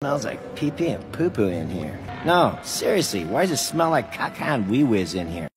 Smells like pee-pee and poo-poo in here. No, seriously, why does it smell like caca and wee-whiz in here?